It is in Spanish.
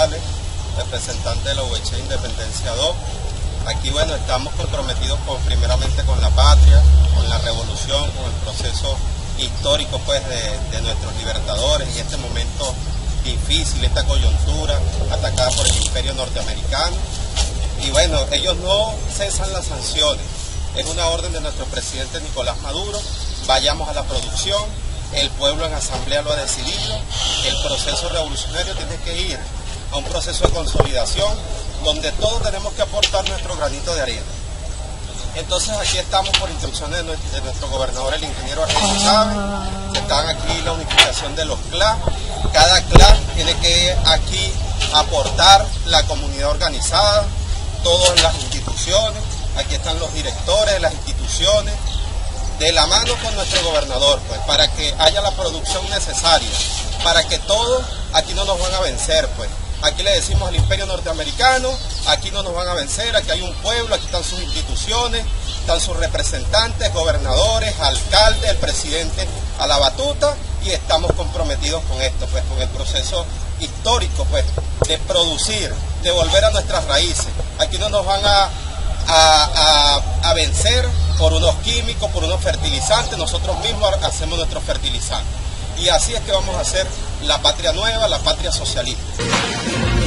González, representante de la UH Independencia 2. Aquí, bueno, estamos comprometidos primeramente con la patria, con la revolución, con el proceso histórico pues de nuestros libertadores en este momento difícil, esta coyuntura atacada por el imperio norteamericano. Y bueno, ellos no cesan las sanciones. Es una orden de nuestro presidente Nicolás Maduro. Vayamos a la producción, el pueblo en asamblea lo ha decidido, el proceso revolucionario tiene que ir a un proceso de consolidación donde todos tenemos que aportar nuestro granito de arena. Entonces aquí estamos por instrucciones de nuestro gobernador, el ingeniero Arturo Chávez. Están aquí la unificación de los CLA. Cada CLA tiene que aquí aportar la comunidad organizada, todas las instituciones. Aquí están los directores de las instituciones, de la mano con nuestro gobernador, pues, para que haya la producción necesaria, para que todos aquí no nos van a vencer, pues. Aquí le decimos al imperio norteamericano, aquí no nos van a vencer, aquí hay un pueblo, aquí están sus instituciones, están sus representantes, gobernadores, alcaldes, el presidente a la batuta, y estamos comprometidos con esto, pues, con el proceso histórico, pues, de producir, de volver a nuestras raíces. Aquí no nos van a vencer por unos químicos, por unos fertilizantes, nosotros mismos hacemos nuestros fertilizantes. Y así es que vamos a hacer la patria nueva, la patria socialista.